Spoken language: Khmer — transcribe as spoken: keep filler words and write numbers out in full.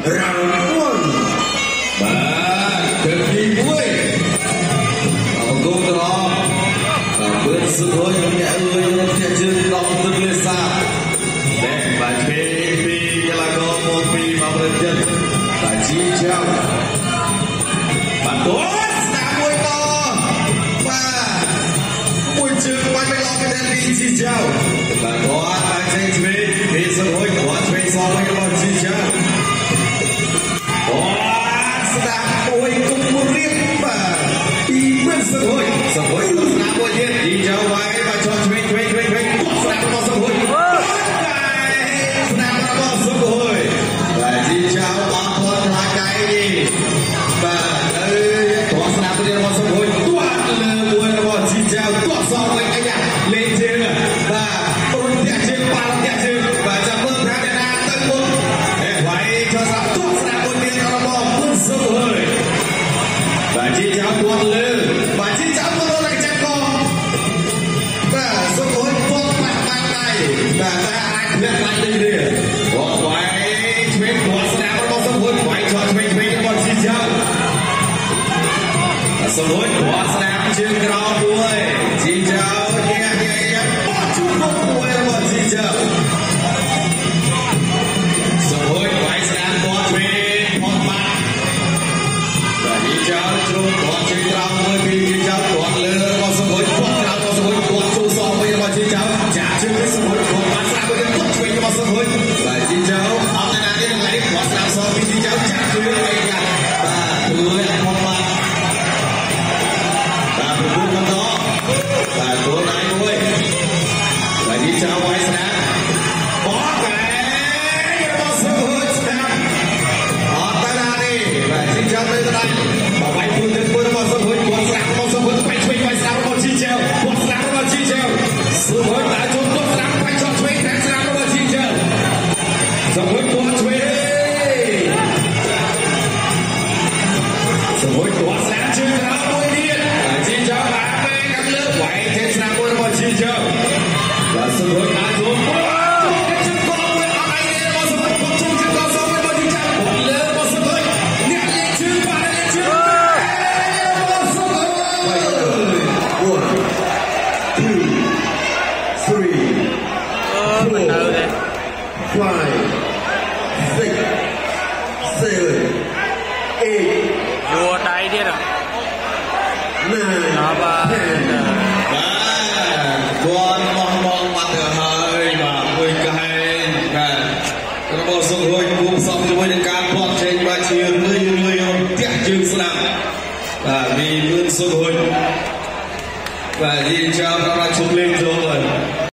round one បាទគឺទីមួយអរគុណដល់បើសុខហើយអ្នកអើយរត់ជាជើងដល់ទឹកលេសាតែបាទពេលពីកីឡាករមកពីមកប្រទេសបាទជីចាំបាទដោះស្ដាប់មួយតបាទមួយជើងបាច់មិនឡងទៅទីជីចាំបាទដោះអាចចេញឆ្វេងពីសុខហើយគាត់ឆ្វេងសងឲ្យរបស់ជីចាំអូស្ដាប់មួយគុំមួយរៀបបាទពីមិនសុខហើយសុខហើយស្ដាប់មួយទៀតជីចាំវាយបាទចោលឆ្វេងឆ្វេងឆ្វេងឆ្វេងស្ដាប់របស់សុខហើយស្ដាប់របស់សុខហើយបាទជីចាំអត់ផុតខ្លាចកាយនេះបាទអើយគាត់ស្ដាប់ទៀតរបស់សុខហើយទាត់លើមួយរបស់ជីចាំទាត់សងវិញអីយ៉ាលេងជើងបាទព្រោះតែជើងបាល់តែជើងបាទចាំមើលថាអ្នកណាទៅមុនហេវាយចោលស្ដាប់ទាត់ស្ដាប់មួយទៀតរបស់ពុនសុខហើយបាទជីចាំទាត់លើបាទជីចាំទៅលើចាប់កបាទសុខហើយទាត់បាក់បាក់ដៃបាទតែអាចផ្លាក់បាច់នេះទេគាត់វាយឆ្វេងគាត់ស្ដាប់របស់សុខហើយវាយចោលឆ្វេងឆ្វេងរបស់ជីចាំសុខហើយគាត់ស្ដាប់ជើងក្រោមមួយជីចាំគេគេគេបោះជុំមួយរបស់ជីចាំសុខហើយវាយស្ដាប់គាត់ឆ្វេងផុតបាត់បាទជីចាំជ្រុំគាត់ជើងក្រោមមួយពីជីចាំគាត់លើរបស់សុខហើយគាត់ក្រោមរបស់សុខហើយគាត់ចូលសងវិញរបស់ជីចាំចាក់ជើងសុខហើយគាត់បានស្ដាប់វិញគាត់ឆ្វេងរបស់សុខហើយបាទជីចាំអត់ណាទេថ្ងៃនេះគាត់ស្ដាប់សងពីជីចាំចាក់ជើងវិញបាទខ្លួនផុតបាត់បាទប្រពន្ធបន្តបាទចូលដៃមួយបាទជីចាំវាយស្ដាប់បោះតែរបស់សុខហើយស្ដាប់អត់ទៅណាទេបាទជីចាំទៅដៃបើវាយខ្លួនទៅខ្លួនរបស់សុខហើយគាត់ស្ដាប់របស់សុខហើយឆ្វេងឆ្វេងវាយស្ដាប់របស់ជីចាំគាត់ស្ដាប់របស់ជីចាំសុខហើយដាក់ចូលគាត់ស្ដាប់វាយចោលឆ្វេងតែស្ដាប់របស់ជីចាំសុខហើយគាត់ឆ្វេងសុខហើយគាត់ស្ដាប់ជើងក្រោមមួយទៀតជីចាំបាក់ពេកខាងលើវាយចេញស្ដាប់មួយរបស់ជីចាំបាទសុខហើយដាក់ចូលគាត់ជើងកោមួយអត់អីទេរបស់សុខហើយគាត់ជើងកោសងរបស់ជីចាំគាត់លើរបស់សុខហើយអ្នកលេងជើងបាទលេងជើងរបស់សុខហើយ one two three four five six seven eight យួរដៃទៀតណាបាទគាត់មកមកបាត់ទៅហើយបាទមួយកែងបាទរបស់សុខហើយគូផ្សំជាមួយនឹងការផ្លត់ចេញបាទជាលឿនលឿនផ្ទះជើងស្ដាប់បាទមានលឿនសុខហើយបាទនិយាយចាំដល់ជុំលេងចូល